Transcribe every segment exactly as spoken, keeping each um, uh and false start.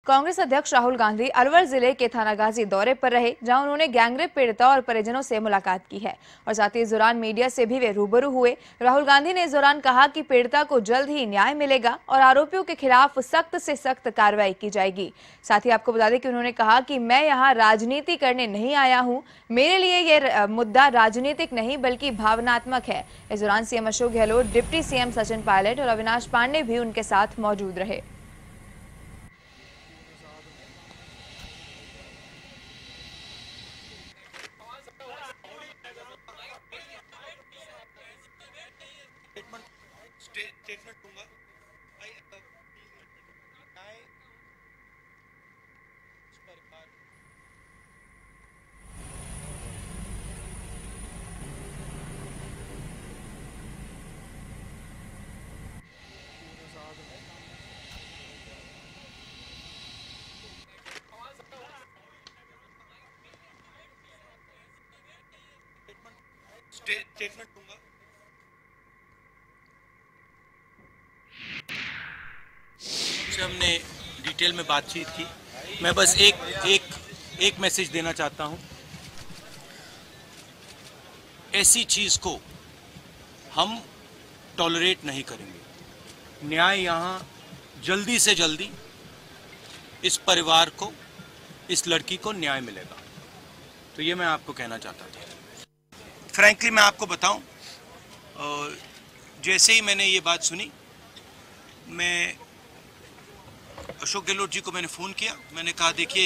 कांग्रेस अध्यक्ष राहुल गांधी अलवर जिले के थानागाजी दौरे पर रहे, जहां उन्होंने गैंगरेप पीड़िता और परिजनों से मुलाकात की है और साथ ही इस दौरान मीडिया से भी वे रूबरू हुए। राहुल गांधी ने इस दौरान कहा कि पीड़िता को जल्द ही न्याय मिलेगा और आरोपियों के खिलाफ सख्त से सख्त कार्रवाई की जाएगी। साथ ही आपको बता दें कि उन्होंने कहा कि मैं यहाँ राजनीति करने नहीं आया हूँ, मेरे लिए ये मुद्दा राजनीतिक नहीं बल्कि भावनात्मक है। इस दौरान CM Ashok Gehlot, deputy CM Sachin Pilot और अविनाश पांडे भी उनके साथ मौजूद रहे। स्टेटमेंट दूंगा। स्टेटमेंट दूंगा। से हमने डिटेल में बातचीत की। मैं बस एक एक एक मैसेज देना चाहता हूं। ऐसी चीज को हम टॉलरेट नहीं करेंगे। न्याय यहां जल्दी से जल्दी इस परिवार को, इस लड़की को न्याय मिलेगा। तो ये मैं आपको कहना चाहता था। फ्रैंकली मैं आपको बताऊं, जैसे ही मैंने ये बात सुनी, मैं अशोक गहलोत जी को मैंने फ़ोन किया। मैंने कहा देखिए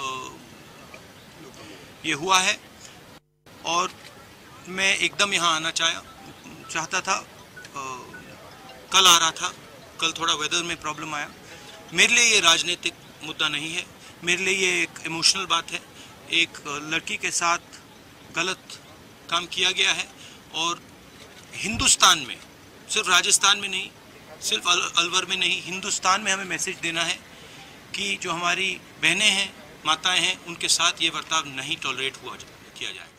ये हुआ है और मैं एकदम यहाँ आना चाहा चाहता था। आ, कल आ रहा था, कल थोड़ा वेदर में प्रॉब्लम आया। मेरे लिए ये राजनीतिक मुद्दा नहीं है, मेरे लिए ये एक इमोशनल बात है। एक लड़की के साथ गलत काम किया गया है और हिंदुस्तान में, सिर्फ राजस्थान में नहीं, सिर्फ अल, अलवर में नहीं, हिंदुस्तान में हमें मैसेज देना है कि जो हमारी बहनें हैं, माताएं हैं, उनके साथ ये बर्ताव नहीं टॉलरेट हुआ किया जाए।